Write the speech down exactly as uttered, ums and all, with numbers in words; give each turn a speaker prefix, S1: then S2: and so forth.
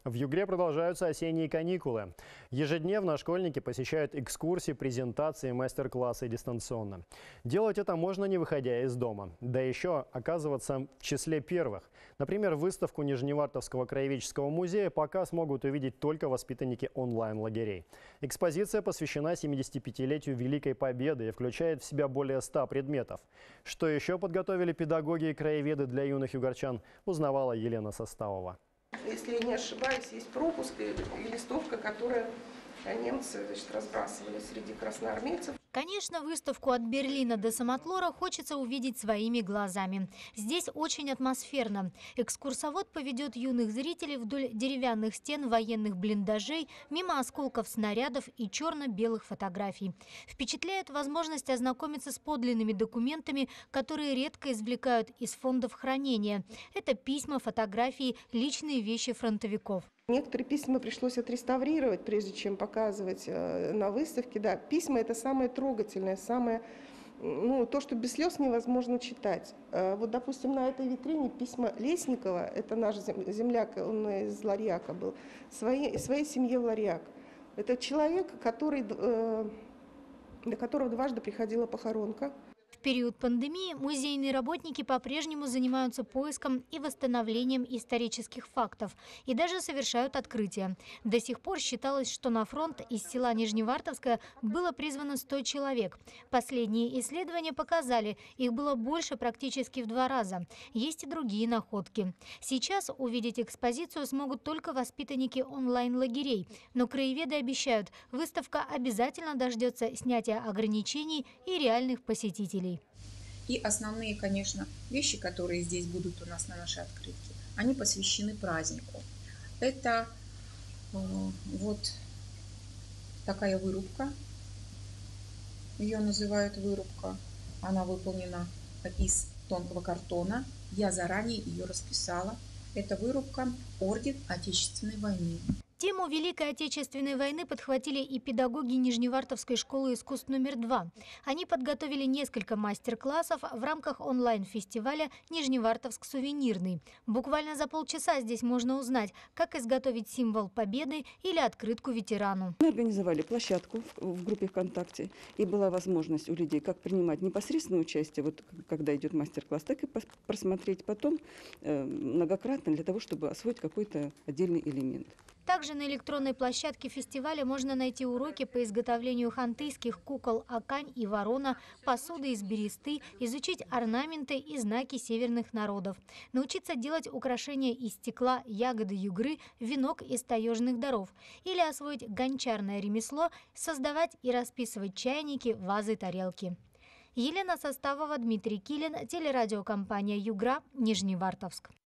S1: В Югре продолжаются осенние каникулы. Ежедневно школьники посещают экскурсии, презентации, мастер-классы дистанционно. Делать это можно, не выходя из дома. Да еще оказываться в числе первых. Например, выставку Нижневартовского краеведческого музея пока смогут увидеть только воспитанники онлайн-лагерей. Экспозиция посвящена семидесятипятилетию Великой Победы и включает в себя более ста предметов. Что еще подготовили педагоги и краеведы для юных югорчан, узнавала Елена Составова.
S2: Если я не ошибаюсь, есть пропуск и листовка, которую немцы, значит, разбрасывали среди красноармейцев.
S3: Конечно, выставку «От Берлина до Самотлора» хочется увидеть своими глазами. Здесь очень атмосферно. Экскурсовод поведет юных зрителей вдоль деревянных стен военных блиндажей, мимо осколков снарядов и черно-белых фотографий. Впечатляет возможность ознакомиться с подлинными документами, которые редко извлекают из фондов хранения. Это письма, фотографии, личные вещи фронтовиков.
S2: Некоторые письма пришлось отреставрировать, прежде чем показывать на выставке. Да, письма – это самое трогательное, самое, ну, то, что без слез невозможно читать. Вот, допустим, на этой витрине письма Лесникова, это наш земляк, он из Ларьяка был, своей, своей семье в Ларьяк. Это человек, который, до которого дважды приходила похоронка.
S3: В период пандемии музейные работники по-прежнему занимаются поиском и восстановлением исторических фактов и даже совершают открытия. До сих пор считалось, что на фронт из села Нижневартовское было призвано сто человек. Последние исследования показали, их было больше практически в два раза. Есть и другие находки. Сейчас увидеть экспозицию смогут только воспитанники онлайн-лагерей. Но краеведы обещают, выставка обязательно дождется снятия ограничений и реальных посетителей.
S4: И основные, конечно, вещи, которые здесь будут у нас на нашей открытке, они посвящены празднику. Это э, вот такая вырубка, ее называют вырубка, она выполнена из тонкого картона, я заранее ее расписала. Это вырубка Орден Отечественной войны.
S3: Тему Великой Отечественной войны подхватили и педагоги Нижневартовской школы искусств номер два. Они подготовили несколько мастер-классов в рамках онлайн-фестиваля «Нижневартовск сувенирный». Буквально за полчаса здесь можно узнать, как изготовить символ победы или открытку ветерану.
S5: Мы организовали площадку в группе ВКонтакте, и была возможность у людей как принимать непосредственное участие, вот когда идет мастер-класс, так и просмотреть потом э, многократно для того, чтобы освоить какой-то отдельный элемент.
S3: Также на электронной площадке фестиваля можно найти уроки по изготовлению хантыйских кукол Акань и Ворона, посуды из бересты, изучить орнаменты и знаки северных народов, научиться делать украшения из стекла, ягоды югры, венок из таежных даров или освоить гончарное ремесло, создавать и расписывать чайники, вазы, тарелки. Елена Составова, Дмитрий Килин, телерадиокомпания «Югра», Нижневартовск.